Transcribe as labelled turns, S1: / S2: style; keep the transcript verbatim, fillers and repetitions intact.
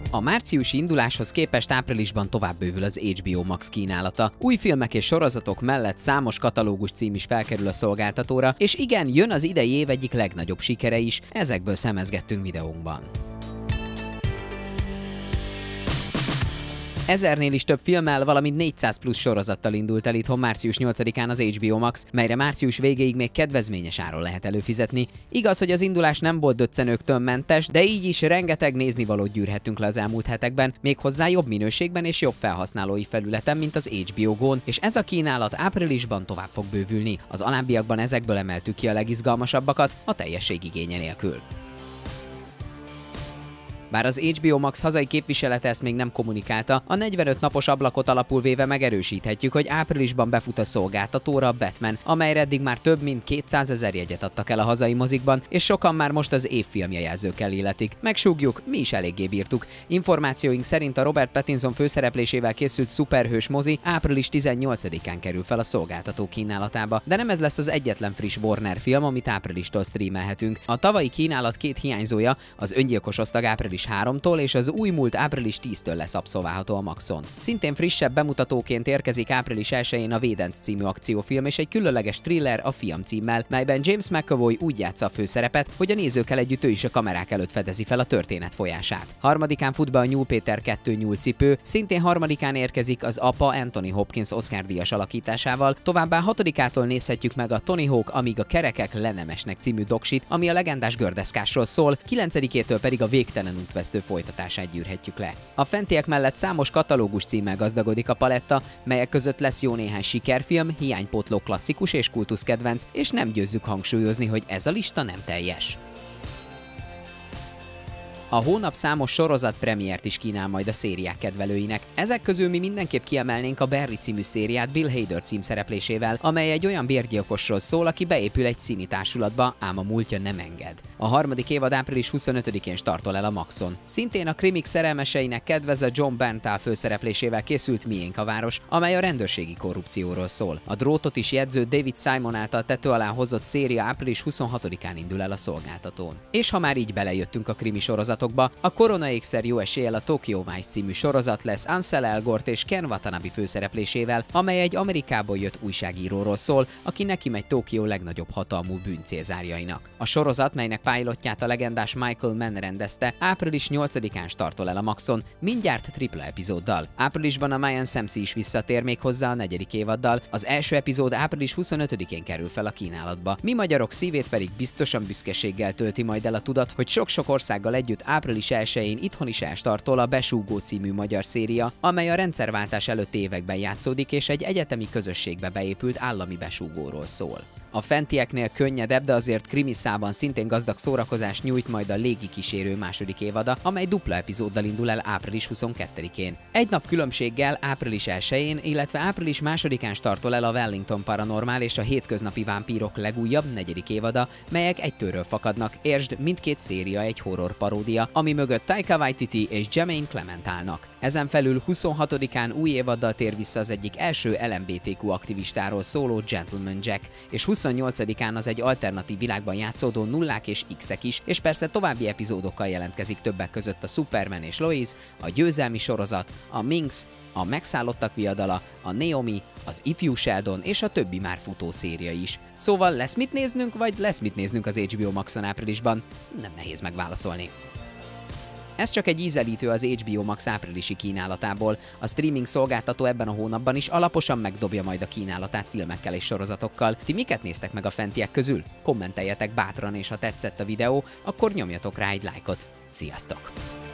S1: A márciusi induláshoz képest áprilisban tovább bővül az há bé o Max kínálata. Új filmek és sorozatok mellett számos katalógus cím is felkerül a szolgáltatóra, és igen, jön az idei év egyik legnagyobb sikere is, ezekből szemezgettünk videónkban. Ezernél is több filmmel, valamint négyszáz plusz sorozattal indult el itthon március nyolcadikán az há bé o Max, melyre március végéig még kedvezményes áron lehet előfizetni. Igaz, hogy az indulás nem volt döccenőktől mentes, de így is rengeteg néznivalót gyűrhettünk le az elmúlt hetekben, méghozzá jobb minőségben és jobb felhasználói felületen, mint az há bé o Go-n, és ez a kínálat áprilisban tovább fog bővülni. Az alábbiakban ezekből emeltük ki a legizgalmasabbakat, a teljesség igénye nélkül. Bár az há bé o Max hazai képviselete ezt még nem kommunikálta, a negyvenöt napos ablakot alapul véve megerősíthetjük, hogy áprilisban befut a szolgáltatóra a Batman, amelyre eddig már több mint kétszázezer jegyet adtak el a hazai mozikban, és sokan már most az évfilmje jelzőkkel illetik. Megsúgjuk, mi is eléggé bírtuk. Információink szerint a Robert Pattinson főszereplésével készült szuperhős mozi április tizennyolcadikán kerül fel a szolgáltató kínálatába, de nem ez lesz az egyetlen friss Warner film, amit áprilistól streamelhetünk. A tavalyi kínálat két hiányzója, az Öngyilkos Osztag április háromtól és az új múlt április tíztől lesz abszolválható a Maxon. Szintén frissebb bemutatóként érkezik április elsején a Védenc című akciófilm és egy különleges thriller a Fiam címmel, melyben James McAvoy úgy játsza a főszerepet, hogy a nézőkkel együtt ő is a kamerák előtt fedezi fel a történet folyását. Harmadikán fut be a Nyúl Péter kettő nyúlcipő, szintén harmadikán érkezik az Apa Anthony Hopkins Oscar-díjas alakításával, továbbá hatodikától nézhetjük meg a Tony Hawk Amíg a kerekek le nem esnek című doksit, ami a legendás gördeszkásról szól, kilencedikétől pedig a Végtelen útvesztő folytatását gyűrhetjük le. A fentiek mellett számos katalógus címmel gazdagodik a paletta, melyek között lesz jó néhány sikerfilm, hiánypótló klasszikus és kultuszkedvenc, és nem győzzük hangsúlyozni, hogy ez a lista nem teljes. A hónap számos sorozat premiért is kínál majd a szériák kedvelőinek. Ezek közül mi mindenképp kiemelnénk a Barry című szériát Bill Hader címszereplésével, amely egy olyan bérgyilkosról szól, aki beépül egy színi társulatba, ám a múltja nem enged. A harmadik évad április huszonötödikén startol el a Maxon. Szintén a krimik szerelmeseinek kedvez a John Bernthal főszereplésével készült Miénk a város, amely a rendőrségi korrupcióról szól. A drótot is jegyző David Simon által tető alá hozott széria április huszonhatodikán indul el a szolgáltatón. És ha már így belejöttünk a krimi sorozatokba, a korona ékszer jó eséllyel a Tokyo Vice című sorozat lesz Ansel Elgort és Ken Watanabe főszereplésével, amely egy Amerikából jött újságíróról szól, aki neki megy Tokió legnagyobb hatalmú bűncélzárjainak. A sorozat, melynek pilotját a legendás Michael Mann rendezte, április nyolcadikán startol el a Maxon, mindjárt tripla epizóddal. Áprilisban a Mayan Samsey is visszatér még hozzá a negyedik évaddal, az első epizód április huszonötödikén kerül fel a kínálatba. Mi magyarok szívét pedig biztosan büszkeséggel tölti majd el a tudat, hogy sok-sok országgal együtt április elsején itthon is elstartol a Besúgó című magyar széria, amely a rendszerváltás előtti években játszódik és egy egyetemi közösségbe beépült állami besúgóról szól. A fentieknél könnyedebb, de azért krimiszában szintén gazdag szórakozást nyújt majd a Légikísérő második évada, amely dupla epizóddal indul el április huszonkettedikén. Egy nap különbséggel április elsején, illetve április másodikán startol el a Wellington Paranormál és a Hétköznapi Vámpírok legújabb negyedik évada, melyek egytőről fakadnak, értsd, mindkét széria egy horror paródia, ami mögött Taika Waititi és Jermaine Clement állnak. Ezen felül huszonhatodikán új évaddal tér vissza az egyik első el em bé té kú aktivistáról szóló Gentleman Jack, és huszonnyolcadikán az egy alternatív világban játszódó Nullák és X-ek is, és persze további epizódokkal jelentkezik többek között a Superman és Lois, a Győzelmi sorozat, a Minx, a Megszállottak viadala, a Naomi, az Ifjú Sheldon és a többi már futó széria is. Szóval lesz mit néznünk, vagy lesz mit néznünk az há bé o Maxon áprilisban? Nem nehéz megválaszolni. Ez csak egy ízelítő az há bé o Max áprilisi kínálatából. A streaming szolgáltató ebben a hónapban is alaposan megdobja majd a kínálatát filmekkel és sorozatokkal. Ti miket néztek meg a fentiek közül? Kommenteljetek bátran, és ha tetszett a videó, akkor nyomjatok rá egy lájkot. Sziasztok!